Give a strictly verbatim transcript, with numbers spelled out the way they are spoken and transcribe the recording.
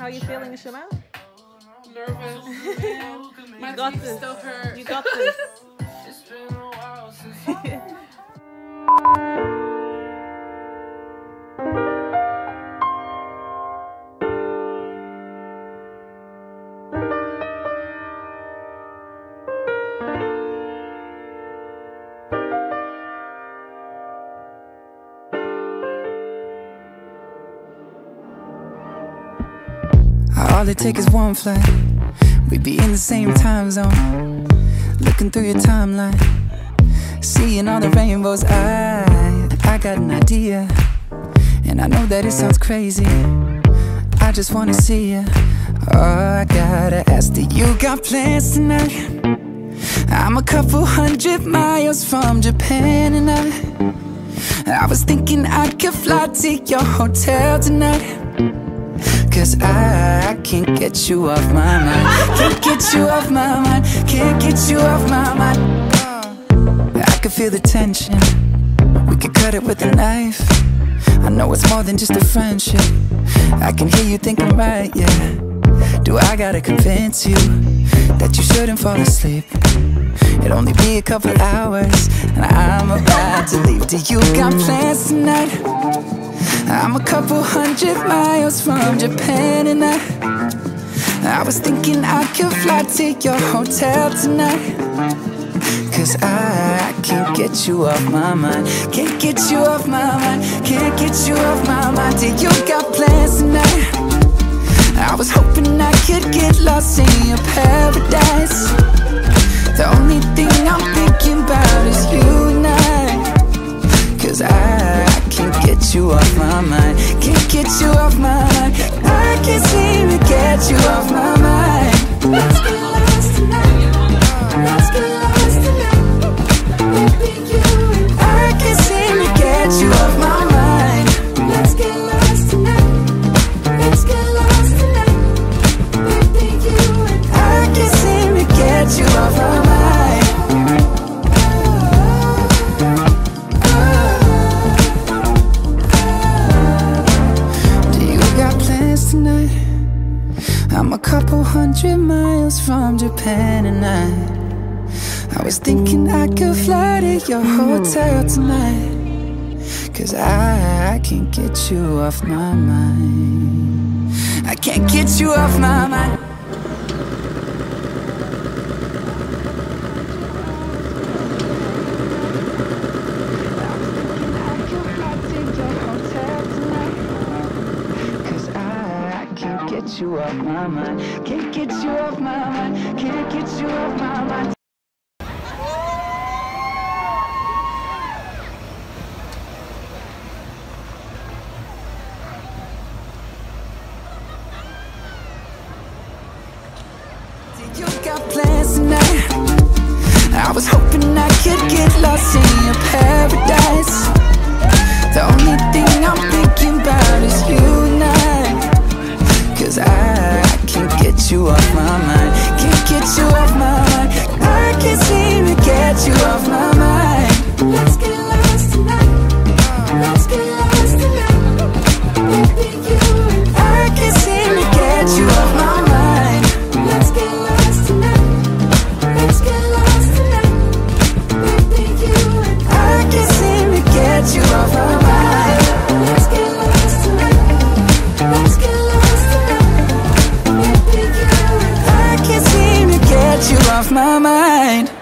How are you feeling, Chanel? Nervous. My You got teeth this. still hurt. You got this. It's been a while since all it takes is one flight, we'd be in the same time zone. Looking through your timeline, seeing all the rainbows. I, I got an idea, and I know that it sounds crazy. I just wanna see you. Oh, I gotta ask, do you got plans tonight? I'm a couple hundred miles from Japan, and I I was thinking I could fly to your hotel tonight. Cause I, I can't get you off my mind. Can't get you off my mind. Can't get you off my mind. I can feel the tension. We could cut it with a knife. I know it's more than just a friendship. I can hear you thinking right, yeah. Do I gotta convince you that you shouldn't fall asleep? It'll only be a couple hours and I'm about to leave. Do you got plans tonight? I'm a couple hundred miles from Japan, and I I was thinking I could fly to your hotel tonight. Cause I, I can't get you off my mind. Can't get you off my mind. Can't get you off my mind. Do you got plans tonight? I was hoping I could get lost in your paradise. The only thing I'm thinking about is you and I. Cause I, I can't get you off my mind. Can't get you off my mind. I can't seem to get you off my mind. Let's get lost tonight. Let's get lost tonight. Baby, you and I can't seem to get you off my mind. Let's get lost tonight. Let's get lost tonight. Baby, you and I can't seem to get you off my mind. Tonight, I'm a couple hundred miles from Japan, and I I was thinking I could fly to your hotel tonight. Cause I, I can't get you off my mind. I can't get you off my mind. Get you off my mind. Can't get you off my mind. Can't get you off my mind. Did you got plans tonight? I was hoping I could get lost in your paradise. The only thing I'm thinking about is you and I. Cause I, I can't get you off my mind. Can't get you off my mind. I can't seem to get you off my mind. Let's get lost tonight. Let's get lost tonight. Baby, you and I can't seem to get you off my mind. Let's get lost tonight. Let's get lost tonight. Baby, you and I can't seem to get you off my mind. Let's get lost tonight. Let's get lost tonight. I can't seem to get you off my mind.